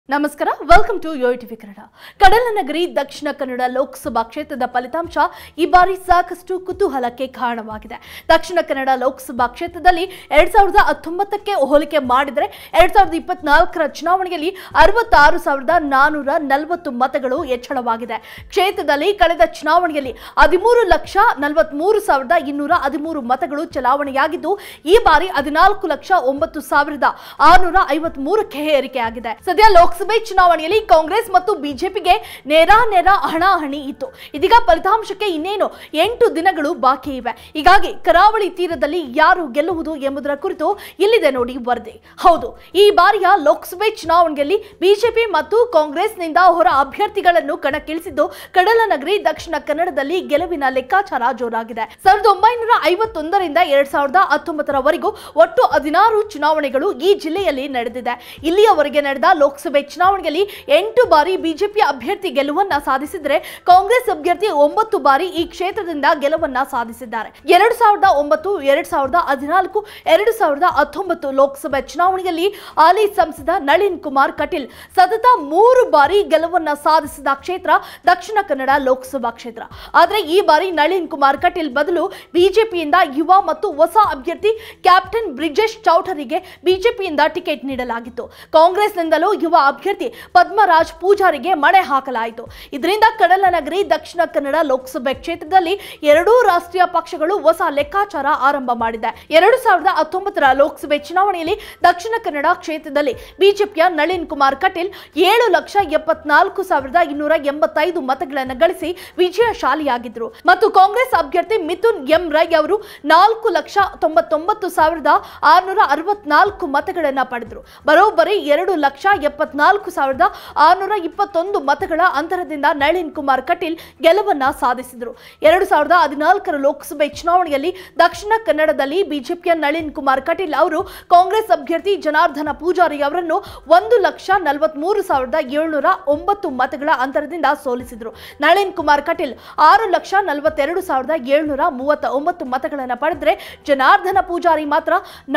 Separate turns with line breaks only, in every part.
ನಮಸ್ಕಾರ welcome to YoYo TV Kannada. ಕಡಲನಗರಿ ದಕ್ಷಿಣ ಕನ್ನಡ ಲೋಕಸಭಾ ಕ್ಷೇತ್ರದ ಫಲಿತಾಂಶ ಈ ಬಾರಿ ಸಾಕಷ್ಟು ಕುತೂಹಲಕ್ಕೆ ಕಾರಣವಾಗಿದೆ. ದಕ್ಷಿಣ ಕನ್ನಡ ಲೋಕಸಭಾ ಕ್ಷೇತ್ರದಲ್ಲಿ 2019ಕ್ಕೆ ಹೋಲಿಕೆ ಮಾಡಿದರೆ 2024ರ ಚುನಾವಣೆಯಲ್ಲಿ 66,440 ಮತಗಳು ಹೆಚ್ಚಳವಾಗಿದೆ. ಕ್ಷೇತ್ರದಲ್ಲಿ ಕಳೆದ ಚುನಾವಣೆಯಲ್ಲಿ 13,43,213 ಮತಗಳು ಚಲಾವಣೆಯಾಗಿದ್ದು ಈ ಬಾರಿ 14,09,653ಕ್ಕೆ ಏರಿಕೆಯಾಗಿದೆ. ಸದ್ಯ ಲೋಕಸಭೆ ಚುನಾವಣೆಯಲ್ಲಿ ಕಾಂಗ್ರೆಸ್ ಮತ್ತು ಬಿಜೆಪಿಗೆ ನೇರ ಹಣಾಹಣಿ ಇತ್ತು. ಇದೀಗ ಫಲಿತಾಂಶಕ್ಕೆ ಇನ್ನೇನು 8 ದಿನಗಳು ಬಾಕಿ ಇವೆ. ಹೀಗಾಗಿ ಕರಾವಳಿ ತೀರದಲ್ಲಿ ಯಾರು ಗೆಲ್ಲುವುದು ಎಂಬುದರ ಕುರಿತು ಇಲ್ಲಿದೆ ನೋಡಿ ವರದಿ. ಹೌದು, ಈ ಬಾರಿಯ ಲೋಕಸಭೆ ಚುನಾವಣೆಯಲ್ಲಿ ಬಿಜೆಪಿ ಮತ್ತು ಕಾಂಗ್ರೆಸ್ನಿಂದ ಹೊರ ಅಭ್ಯರ್ಥಿಗಳನ್ನು ಕಣಕ್ಕಿಳಿಸಿದ್ದು ಕಡಲನಗರಿ ದಕ್ಷಿಣ ಕನ್ನಡದಲ್ಲಿ ಗೆಲುವಿನ ಲೆಕ್ಕಾಚಾರ ಜೋರಾಗಿದೆ. 1951ರಿಂದ 2019ರವರೆಗೂ ಒಟ್ಟು 16 ಚುನಾವಣೆಗಳು ಈ ಜಿಲ್ಲೆಯಲ್ಲಿ ನಡೆದಿದೆ. ಇಲ್ಲಿಯವರೆಗೆ ನಡೆದ ಲೋಕಸಭೆ ಚುನಾವಣೆಯಲ್ಲಿ 8 ಬಾರಿ ಬಿಜೆಪಿ ಅಭ್ಯರ್ಥಿ ಗೆಲುವನ್ನ ಸಾಧಿಸಿದರೆ ಕಾಂಗ್ರೆಸ್ ಅಭ್ಯರ್ಥಿ 9 ಬಾರಿ ಈ ಕ್ಷೇತ್ರದಿಂದ ಗೆಲುವನ್ನ ಸಾಧಿಸಿದ್ದಾರೆ. 2009, 2014, 2019 ಲೋಕಸಭೆ ಚುನಾವಣೆಯಲ್ಲಿ ಹಾಲಿ ಸಂಸದ ನಳಿನ್ ಕುಮಾರ್ ಕಟೀಲ್ ಸತತ 3 ಬಾರಿ ಗೆಲುವನ್ನ ಸಾಧಿಸಿದ ಕ್ಷೇತ್ರ ದಕ್ಷಿಣ ಕನ್ನಡ ಲೋಕಸಭಾ ಕ್ಷೇತ್ರ. ಆದರೆ ಈ ಬಾರಿ ನಳಿನ್ ಕುಮಾರ್ ಕಟೀಲ್ ಬದಲು ಬಿಜೆಪಿಯಿಂದ ಯುವ ಮತ್ತು ಹೊಸ ಅಭ್ಯರ್ಥಿ ಕ್ಯಾಪ್ಟನ್ ಬ್ರಿಜೇಶ್ ಚೌಧರಿಗೆ ಬಿಜೆಪಿಯಿಂದ ಟಿಕೆಟ್ ನೀಡಲಾಗಿತ್ತು. ಕಾಂಗ್ರೆಸ್ನಿಂದಲೂ ಯುವ ಅಭ್ಯರ್ಥಿ ಪದ್ಮರಾಜ್ ಪೂಜಾರಿಗೆ ಮಣೆ ಹಾಕಲಾಯಿತು. ಇದರಿಂದ ಕಡಲನಗರಿ ದಕ್ಷಿಣ ಕನ್ನಡ ಲೋಕಸಭೆ ಕ್ಷೇತ್ರದಲ್ಲಿ ಎರಡೂ ರಾಷ್ಟ್ರೀಯ ಪಕ್ಷಗಳು ಹೊಸ ಲೆಕ್ಕಾಚಾರ ಆರಂಭ ಮಾಡಿದೆ. 2019ರ ಲೋಕಸಭೆ ಚುನಾವಣೆಯಲ್ಲಿ ದಕ್ಷಿಣ ಕನ್ನಡ ಕ್ಷೇತ್ರದಲ್ಲಿ ಬಿಜೆಪಿಯ ನಳಿನ್ ಕುಮಾರ್ ಕಟೀಲ್ 7,74,285 ಮತಗಳನ್ನು ಗಳಿಸಿ ವಿಜಯಶಾಲಿಯಾಗಿದ್ದರು ಮತ್ತು ಕಾಂಗ್ರೆಸ್ ಅಭ್ಯರ್ಥಿ ಮಿಥುನ್ ಎಂ ರೈ ಅವರು 4,99,664 ಮತಗಳನ್ನು ಪಡೆದರು. ಬರೋಬ್ಬರಿ 2,74,621 ಮತಗಳ ಅಂತರದಿಂದ ನಳಿನ್ ಕುಮಾರ್ ಕಟೀಲ್ ಗೆಲುವನ್ನ ಸಾಧಿಸಿದರು. 2014ರ ಲೋಕಸಭೆ ಚುನಾವಣೆಯಲ್ಲಿ ದಕ್ಷಿಣ ಕನ್ನಡದಲ್ಲಿ ಬಿಜೆಪಿಯ ನಳಿನ್ ಕುಮಾರ್ ಕಟೀಲ್ ಅವರು ಕಾಂಗ್ರೆಸ್ ಅಭ್ಯರ್ಥಿ ಜನಾರ್ದನ ಪೂಜಾರಿ ಅವರನ್ನು 1,43,709 ಮತಗಳ ಅಂತರದಿಂದ ಸೋಲಿಸಿದರು. ನಳಿನ್ ಕುಮಾರ್ ಕಟೀಲ್ 6,42,739 ಮತಗಳನ್ನು ಪಡೆದರೆ ಜನಾರ್ದನ ಪೂಜಾರಿ ಮಾತ್ರ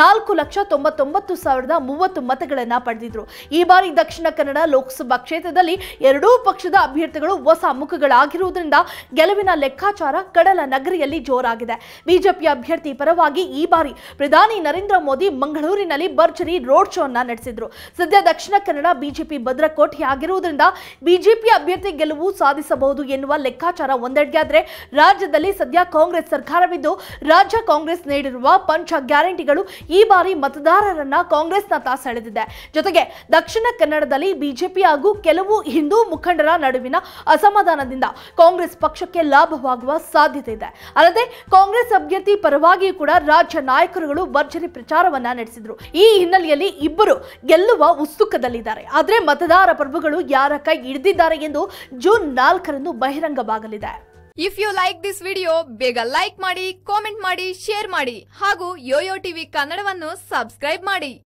4,99,030 ಮತಗಳನ್ನು ಪಡೆದಿದ್ರು. ಈ ಬಾರಿ ದಕ್ಷಿಣ ಕನ್ನಡ ಲೋಕಸಭಾ ಕ್ಷೇತ್ರದಲ್ಲಿ ಎರಡೂ ಪಕ್ಷದ ಅಭ್ಯರ್ಥಿಗಳು ಹೊಸ ಮುಖಗಳಾಗಿರುವುದರಿಂದ ಗೆಲುವಿನ ಲೆಕ್ಕಾಚಾರ ಕಡಲ ನಗರಿಯಲ್ಲಿ ಜೋರಾಗಿದೆ. ಬಿಜೆಪಿ ಅಭ್ಯರ್ಥಿ ಪರವಾಗಿ ಈ ಬಾರಿ ಪ್ರಧಾನಿ ನರೇಂದ್ರ ಮೋದಿ ಮಂಗಳೂರಿನಲ್ಲಿ ಭರ್ಜರಿ ರೋಡ್ ಶೋ ಅನ್ನು ನಡೆಸಿದ್ರು. ಸದ್ಯ ದಕ್ಷಿಣ ಕನ್ನಡ ಬಿಜೆಪಿ ಭದ್ರಕೋಟೆಯಾಗಿರುವುದರಿಂದ ಬಿಜೆಪಿ ಅಭ್ಯರ್ಥಿ ಗೆಲುವು ಸಾಧಿಸಬಹುದು ಎನ್ನುವ ಲೆಕ್ಕಾಚಾರ ಒಂದೆಡೆಯಾದರೆ ರಾಜ್ಯದಲ್ಲಿ ಸದ್ಯ ಕಾಂಗ್ರೆಸ್ ಸರ್ಕಾರವಿದ್ದು ರಾಜ್ಯ ಕಾಂಗ್ರೆಸ್ ನೀಡಿರುವ ಪಂಚ ಗ್ಯಾರಂಟಿಗಳು ಈ ಬಾರಿ ಮತದಾರರನ್ನ ಕಾಂಗ್ರೆಸ್ನತ್ತ ಸೆಳೆದಿದೆ. ಜೊತೆಗೆ ದಕ್ಷಿಣ ಕನ್ನಡದಲ್ಲಿ ಬಿಜೆಪಿ ಹಾಗೂ ಕೆಲವು ಹಿಂದೂ ಮುಖಂಡರ ನಡುವಿನ ಅಸಮಾಧಾನದಿಂದ ಕಾಂಗ್ರೆಸ್ ಪಕ್ಷಕ್ಕೆ ಲಾಭವಾಗುವ ಸಾಧ್ಯತೆ ಇದೆ. ಅಲ್ಲದೆ ಕಾಂಗ್ರೆಸ್ ಅಭ್ಯರ್ಥಿ ಪರವಾಗಿಯೂ ಕೂಡ ರಾಜ್ಯ ನಾಯಕರುಗಳು ಭರ್ಜರಿ ಪ್ರಚಾರವನ್ನ ನಡೆಸಿದ್ರು. ಈ ಹಿನ್ನೆಲೆಯಲ್ಲಿ ಇಬ್ಬರು ಗೆಲ್ಲುವ ಉತ್ಸುಕದಲ್ಲಿದ್ದಾರೆ. ಆದರೆ ಮತದಾರ ಪ್ರಭುಗಳು ಯಾರ ಕೈ ಹಿಡಿದಿದ್ದಾರೆ ಎಂದು ಜೂನ್ 4ರಂದು ಬಹಿರಂಗವಾಗಲಿದೆ.
If you like this video ಬೇಗ ಲೈಕ್ ಮಾಡಿ, ಕಾಮೆಂಟ್ ಮಾಡಿ, ಶೇರ್ ಮಾಡಿ ಹಾಗೂ ಯೋಯೋ ಟಿವಿ ಕನ್ನಡವನ್ನು ಸಬ್ಸ್ಕ್ರೈಬ್ ಮಾಡಿ.